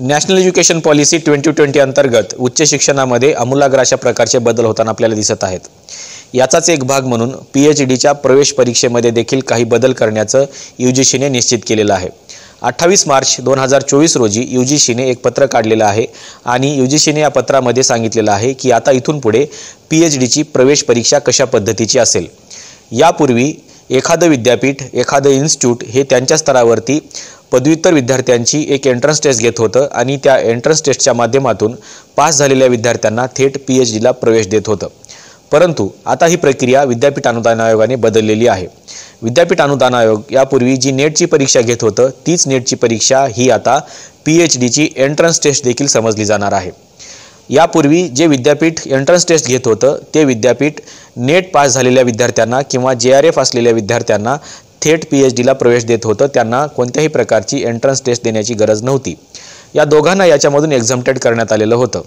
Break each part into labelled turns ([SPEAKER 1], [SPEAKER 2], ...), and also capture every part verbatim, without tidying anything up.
[SPEAKER 1] National education policy twenty twenty अंतर्गत उच्च शिक्षणामध्ये आमूलाग्र अशा प्रकारचे बदल होताना आपल्याला दिसत आहेत। याचाच एक भाग म्हणून पीएचडीच्या प्रवेश परीक्षेमध्ये देखील काही बदल करण्याचं यूजीसीने निश्चित केलेलं आहे। अठ्ठावीस मार्च दोन हजार चोवीस रोजी यूजीसीने एक पत्र काढलेलं आहे आणि यूजीसीने या पत्रामध्ये सांगितलेलं आहे की आता इथून पुढे पीएचडीची प्रवेश परीक्षा कशा पद्धतीची असेल। यापूर्वी एखादं विद्यापीठ एखादं इन्स्टिट्यूट हे त्यांच्या स्तरावरती पदव्युत्तर विद्यार्थ्यांची एक एंट्रन्स टेस्ट घेत होतं आणि त्या एंट्रन्स टेस्टच्या माध्यमातून पास झालेल्या विद्यार्थ्यांना थेट पीएचडीला प्रवेश देत होतं। परंतु आता ही प्रक्रिया विद्यापीठ अनुदान आयोगाने बदललेली आहे। विद्यापीठ अनुदान आयोग यापूर्वी जी नेटची परीक्षा घेत होतं तीच नेटची परीक्षा ही आता पीएचडीची एंट्रन्स टेस्ट देखील समजली जाणार आहे। यापूर्वी जे विद्यापीठ एंट्रन्स टेस्ट घेत होतं ते विद्यापीठ नेट पास झालेल्या विद्यार्थ्यांना किंवा जे आर एफ असलेल्या विद्यार्थ्यांना थेट पीएचडीला प्रवेश देत होतं, त्यांना कोणत्याही प्रकारची एंट्रन्स टेस्ट देण्याची गरज नव्हती। या दोघांना याच्यामधून एक्झम्प्टेड करण्यात आलेलं होतं।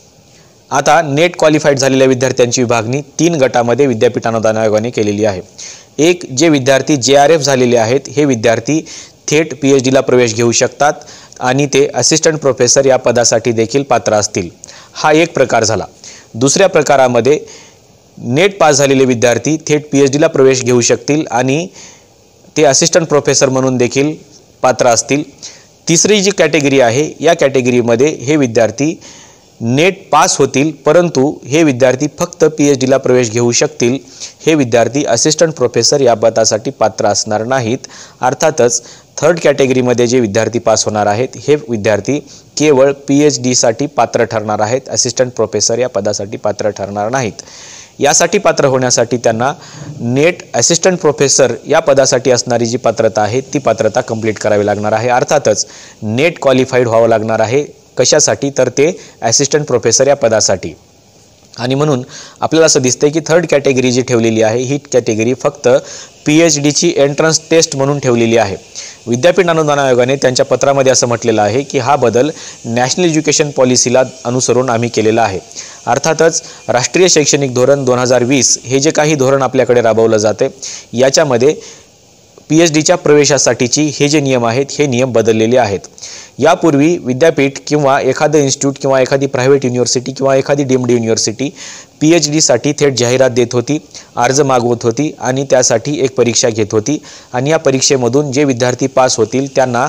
[SPEAKER 1] आता नेट क्वालिफाईड झालेल्या विद्यार्थ्यांची विभागणी तीन गटामध्ये विद्यापीठ अनुदान आयोगाने केलेली आहे। एक, जे विद्यार्थी जे आर एफ झालेले आहेत हे विद्यार्थी थेट पीएचडीला प्रवेश घेऊ शकतात आणि ते असिस्टंट प्रोफेसर या पदासाठी देखील पात्र असतील। हा एक प्रकार झाला। दुसऱ्या प्रकारामध्ये नेट पास झालेले विद्यार्थी थेट पीएचडीला प्रवेश घेऊ शकतील आणि ते असिस्टंट प्रोफेसर म्हणून देखील पात्र असतील। तिसरी जी कॅटेगरी आहे या कॅटेगरीमध्ये हे विद्यार्थी नेट पास होतील परंतु हे विद्यार्थी फक्त पीएचडीला प्रवेश घेऊ शकतील। हे विद्यार्थी असिस्टंट प्रोफेसर या पदासाठी पात्र असणार नाहीत। अर्थातच थर्ड कॅटेगरीमध्ये जे विद्यार्थी पास होणार आहेत हे विद्यार्थी केवळ पीएचडीसाठी पात्र ठरणार आहेत, असिस्टंट प्रोफेसर या पदासाठी पात्र ठरणार नाहीत। यासाठी पात्र होण्यासाठी त्यांना नेट असिस्टंट प्रोफेसर या पदासाठी असणारी जी पात्रता आहे ती पात्रता कंप्लीट करावी लागणार आहे। अर्थातच नेट क्वालिफाईड व्हावं लागणार आहे। कशासाठी? तर ते असिस्टंट प्रोफेसर या पदासाठी। आणि म्हणून आपल्याला असं दिसतंय की थर्ड कॅटेगरी जी ठेवलेली आहे ही कॅटेगरी फक्त पीएचडीची एंट्रन्स टेस्ट म्हणून ठेवलेली आहे। विद्यापीठ अनुदान आयोगाने त्यांच्या पत्रामध्ये असं म्हटलेलं आहे की हा बदल नॅशनल एज्युकेशन पॉलिसीला अनुसरून आम्ही केलेला आहे। अर्थातच राष्ट्रीय शैक्षणिक धोरण दोन हजार वीस हे जे काही धोरण आपल्याकडे राबवलं जाते याच्यामध्ये पीएचडीच्या प्रवेशासाठीची हे जे नियम आहेत हे नियम बदललेले आहेत। यापूर्वी विद्यापीठ किंवा एखादं इन्स्टिट्यूट किंवा एखादी प्रायव्हेट युनिव्हर्सिटी किंवा एखादी डीम्ड युनिव्हर्सिटी पीएचडीसाठी थेट जाहिरात देत होती, अर्ज मागवत होती आणि त्यासाठी एक परीक्षा घेत होती आणि या परीक्षेमधून जे विद्यार्थी पास होतील त्यांना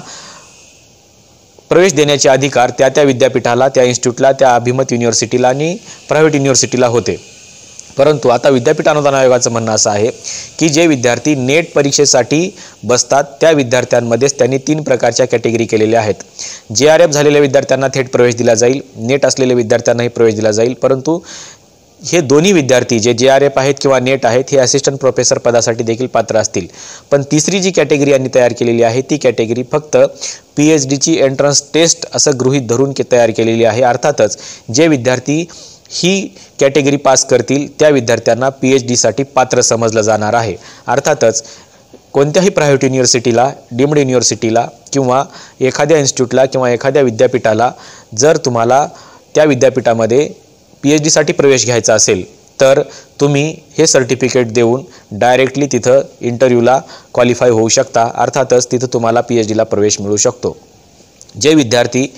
[SPEAKER 1] प्रवेश देण्याचे अधिकार त्या त्या विद्यापीठाला, त्या इन्स्टिट्यूटला, त्या अभिमत युनिव्हर्सिटीला आणि प्रायव्हेट युनिव्हर्सिटीला होते। परंतु आता विद्यापीठ अनुदान आयोगाचं म्हणणं असं आहे की जे विद्यार्थी नेट परीक्षेसाठी बसतात त्या विद्यार्थ्यांमध्येच त्यांनी तीन प्रकारच्या कॅटेगरी केलेल्या आहेत। जे आर एफ झालेल्या विद्यार्थ्यांना थेट प्रवेश दिला जाईल, नेट असलेल्या विद्यार्थ्यांनाही प्रवेश दिला जाईल, परंतु हे दोन्ही विद्यार्थी जे जे आर एफ आहेत किंवा नेट आहेत हे असिस्टंट प्रोफेसर पदासाठी देखील पात्र असतील। पण तिसरी जी कॅटेगरी यांनी तयार केलेली आहे ती कॅटेगरी फक्त पीएचडीची एंट्रन्स टेस्ट असं गृहीत धरून तयार केलेली आहे। अर्थातच जे विद्यार्थी ही कॅटेगरी पास करतील त्या विद्यार्थ्यांना पीएचडीसाठी पात्र समजलं जाणार आहे। अर्थातच कोणत्याही प्रायव्हेट युनिव्हर्सिटीला, डीम्ड युनिव्हर्सिटीला किंवा एखाद्या इन्स्टिट्यूटला किंवा एखाद्या विद्यापीठाला जर तुम्हाला त्या विद्यापीठामध्ये पीएचडीसाठी प्रवेश घ्यायचा असेल तर तुम्ही हे सर्टिफिकेट देऊन डायरेक्टली तिथं इंटरव्ह्यूला क्वालिफाय होऊ शकता। अर्थातच तिथं तुम्हाला पीएचडीला प्रवेश मिळू शकतो। जे विद्यार्थी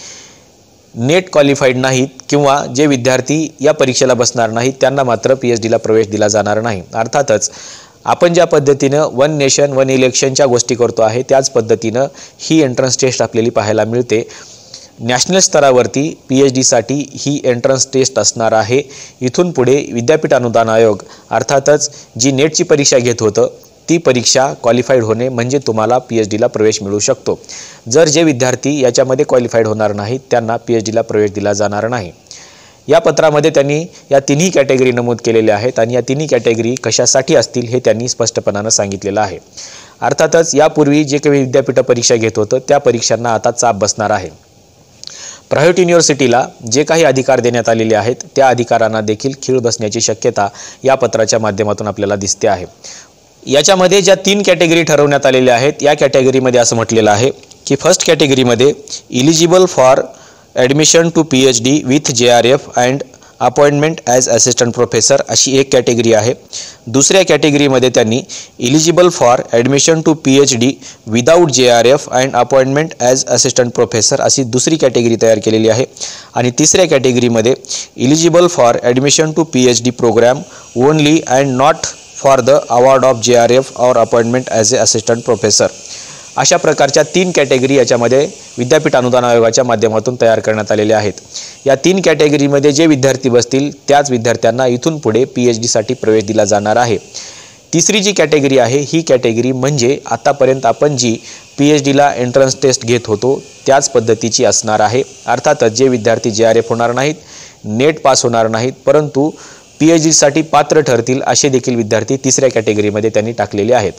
[SPEAKER 1] नेट क्वालिफाईड नाहीत किंवा जे विद्यार्थी या परीक्षेला बसणार नाहीत त्यांना मात्र पीएचडीला प्रवेश दिला जाणार नाही। अर्थातच आपण ज्या पद्धतीनं वन नेशन वन इलेक्शनच्या गोष्टी करतो आहे त्याच पद्धतीनं ही एंट्रन्स टेस्ट आपल्याला पाहायला मिळते। नॅशनल स्तरावरती पीएचडीसाठी ही एंट्रन्स टेस्ट असणार आहे। इथून पुढे विद्यापीठ अनुदान आयोग अर्थातच जी नेटची परीक्षा घेत होतं ती परीक्षा क्वालिफाईड होणे म्हणजे तुम्हाला पीएचडीला प्रवेश मिळू शकतो। जर जे विद्यार्थी याच्यामध्ये क्वालिफाईड होणार नाहीत त्यांना पीएचडीला प्रवेश दिला जाणार नाही। या पत्रामध्ये त्यांनी या तिन्ही कॅटेगरी नमूद केलेल्या आहेत आणि या तिन्ही कॅटेगरी कशासाठी असतील हे त्यांनी स्पष्टपणाने सांगितलेलं आहे। अर्थातच यापूर्वी जे काही विद्यापीठ परीक्षा घेत होतं त्या परीक्षांना आता चाप बसणार आहे। प्रायव्हेट युनिव्हर्सिटीला जे काही अधिकार देण्यात आलेले आहेत त्या अधिकारांना देखील खीळ बसण्याची शक्यता या पत्राच्या माध्यमातून आपल्याला दिसते आहे। याच्यामध्ये ज्या तीन कॅटेगरी ठरवण्यात आलेल्या आहेत या कॅटेगरीमध्ये असं म्हटलेलं आहे की फर्स्ट कॅटेगरीमध्ये eligible for admission to PhD with J R F and appointment as assistant professor अशी एक कॅटेगरी आहे. दुसऱ्या कॅटेगरीमध्ये त्यांनी eligible for admission to P H D without J R F and appointment as assistant professor अशी दुसरी category तयार केलेली आहे. आणि तिसऱ्या कॅटेगरीमध्ये eligible for admission to P H D program only and not for the award of J R F or appointment as a assistant professor अशा प्रकारच्या तीन कॅटेगरी याच्यामध्ये विद्यापीठ अनुदान आयोगाच्या माध्यमातून तयार करण्यात आलेल्या आहेत. या तीन कॅटेगरीमध्ये जे विद्यार्थी बसतील त्याच विद्यार्थ्यांना इथून पुढे पी एच डीसाठी प्रवेश दिला जाणार आहे. तिसरी जी कॅटेगरी आहे ही कॅटेगरी म्हणजे आतापर्यंत आपण जी पी एच डीला एंट्रन्स टेस्ट घेत होतो त्याच पद्धतीची असणार आहे. अर्थातच जे विद्यार्थी जे आर एफ होणार नाहीत, नेट पास होणार नाहीत, परंतु पी एच डीसाठी पात्र ठरतील असे देखील विद्यार्थी तिसऱ्या कॅटेगरीमध्ये त्यांनी टाकलेले आहेत.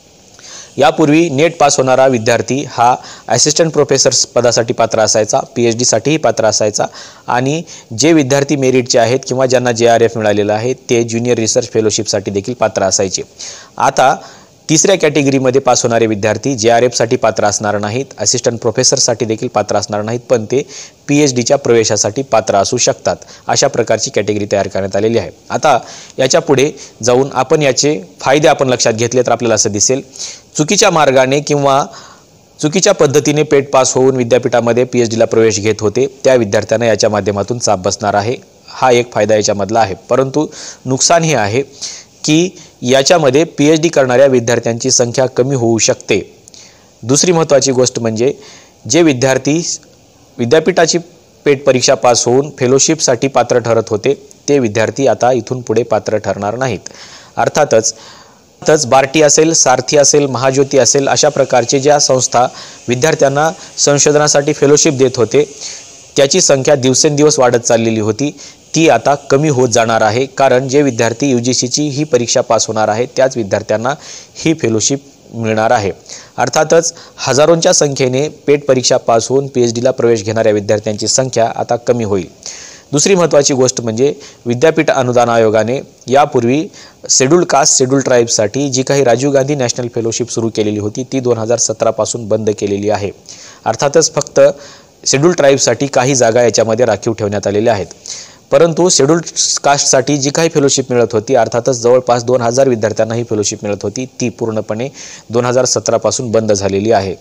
[SPEAKER 1] यापूर्वी नेट पास होणारा विद्यार्थी हा असिस्टंट प्रोफेसर पदासाठी पात्र असायचा, पी एच डीसाठीही पात्र असायचा आणि जे विद्यार्थी मेरिटचे आहेत किंवा ज्यांना जे आर एफ मिळालेलं आहे ते ज्युनियर रिसर्च फेलोशिपसाठी देखील पात्र असायचे. आता तिसऱ्या कॅटेगरीमध्ये पास होणारे विद्यार्थी जे आर एफसाठी पात्र असणार नाहीत, असिस्टंट प्रोफेसरसाठी देखील पात्र असणार नाहीत, पण ते पी एच डीच्या प्रवेशासाठी पात्र असू शकतात. अशा प्रकारची कॅटेगरी तयार करण्यात आलेली आहे. आता याच्या पुढे जाऊन आपण याचे फायदे आपण लक्षात घेतले तर आपल्याला असं दिसेल, चुकीच्या मार्गाने किंवा चुकीच्या पद्धतीने पेट पास होऊन विद्यापीठामध्ये पी एच डीला प्रवेश घेत होते त्या विद्यार्थ्यांना याच्या माध्यमातून चाप बसणार आहे. हा एक फायदा याच्यामधला आहे. परंतु नुकसान हे आहे की याच्यामध्ये पी एच डी करणाऱ्या विद्यार्थ्यांची संख्या कमी होऊ शकते. दुसरी महत्त्वाची गोष्ट म्हणजे जे विद्यार्थी विद्यापीठाची पेट परीक्षा पास होऊन फेलोशिपसाठी पात्र ठरत होते ते विद्यार्थी आता इथून पुढे पात्र ठरणार नाहीत. अर्थातच तच बार्टी असेल, सारथी असेल, महाज्योती असेल अशा प्रकारचे ज्या संस्था विद्यार्थ्यांना संशोधनासाठी फेलोशिप देत होते त्याची संख्या दिवसेंदिवस वाढत चाललेली होती, ती आता कमी होत जाणार आहे. कारण जे विद्यार्थी यू जी सीची ही परीक्षा पास होणार आहे त्याच विद्यार्थ्यांना ही फेलोशिप मिळणार आहे. अर्थातच हजारोंच्या संख्येने पेट परीक्षा पास होऊन पी एच डीला प्रवेश घेणाऱ्या विद्यार्थ्यांची संख्या आता कमी होईल. दुसरी महत्त्वाची गोष्ट म्हणजे विद्यापीठ अनुदान आयोगाने यापूर्वी शेड्यूल्ड कास्ट शेड्यूल्ड ट्राईब्ससाठी जी काही राजीव गांधी नॅशनल फेलोशिप सुरू केलेली होती ती दोन हजार सतरापासून बंद केलेली आहे. अर्थातच फक्त शेड्यूल्ड ट्राईब्ससाठी काही जागा याच्यामध्ये राखीव ठेवण्यात आलेल्या आहेत. परंतु शेड्यूल्ड कास्टसाठी जी काही फेलोशिप मिळत होती अर्थातच जवळपास दोन हजार विद्यार्थ्यांना ही फेलोशिप मिळत होती ती पूर्णपणे दोन हजार सतरापासून बंद झालेली आहे.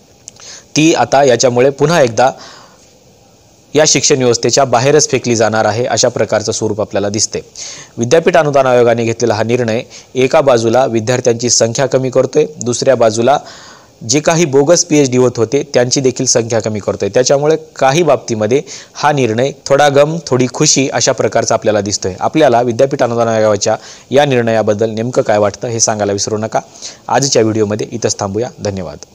[SPEAKER 1] ती आता याच्यामुळे पुन्हा एकदा या शिक्षण व्यवस्थेच्या बाहेरच फेकली जाणार आहे अशा प्रकारचं स्वरूप आपल्याला दिसते. विद्यापीठ अनुदान आयोगाने घेतलेला हा निर्णय एका बाजूला विद्यार्थ्यांची संख्या कमी करतोय, दुसऱ्या बाजूला जे काही बोगस पी एच डी होत होते त्यांची देखील संख्या कमी करतोय. त्याच्यामुळे काही बाबतीमध्ये हा निर्णय थोडा गम थोडी खुशी अशा प्रकारचा आपल्याला दिसतोय. आपल्याला विद्यापीठ अनुदान आयोगाच्या या निर्णयाबद्दल नेमकं काय वाटतं हे सांगायला विसरू नका. आजच्या व्हिडिओमध्ये इथंच थांबूया. धन्यवाद.